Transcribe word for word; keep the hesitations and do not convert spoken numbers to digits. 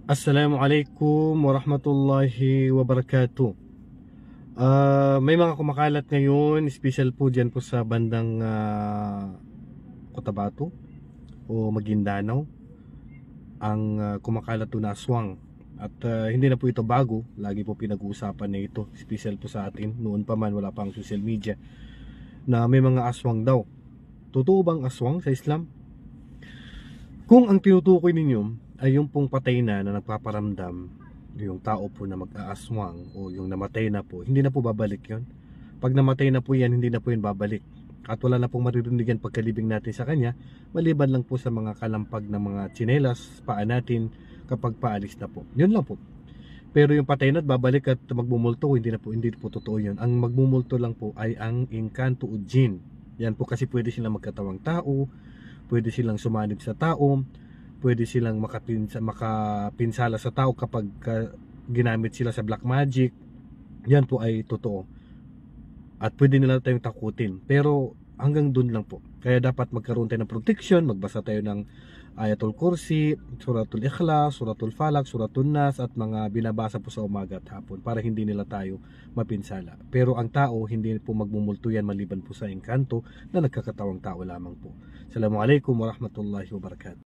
Assalamualaikum warahmatullahi wabarakatuh. Ah, may mga kumakalat ngayon, special po dyan po sa bandang ah, Cotabato o Maguindanao. Ang ah, kumakalat po na aswang. At ah, hindi na po ito bago, lagi po pinag-uusapan na ito. Special po sa atin, noon pa man wala pang social media, na may mga aswang daw. Totoo bang aswang sa Islam? Kung ang tinutukoy ninyo ay yung pong patay na na nagpaparamdam, yung tao po na mag-aaswang o yung namatay na po, hindi na po babalik yon. Pag namatay na po yan, hindi na po yun babalik. At wala na pong maririnig yan pagkalibing natin sa kanya, maliban lang po sa mga kalampag ng mga tsinelas, paa natin kapag paalis na po. Yun lang po. Pero yung patay na at babalik at magmumulto, hindi na po, hindi po totoo yun. Ang magmumulto lang po ay ang engkanto o jinn. Yan po kasi pwede silang magkatawang tao, pwede silang sumanib sa tao, pwede silang makapinsa, makapinsala sa tao kapag uh, ginamit sila sa black magic. Yan po ay totoo. At pwede nila tayong takutin. Pero hanggang dun lang po. Kaya dapat magkaroon tayo ng protection, magbasa tayo ng Ayatul Kursi, Suratul Ikhlas, Suratul Falak, Suratul Nas at mga binabasa po sa umaga at hapon para hindi nila tayo mapinsala. Pero ang tao hindi po magmumulto yan maliban po sa engkanto na nagkakatawang tao lamang po. Assalamualaikum warahmatullahi wabarakatuh.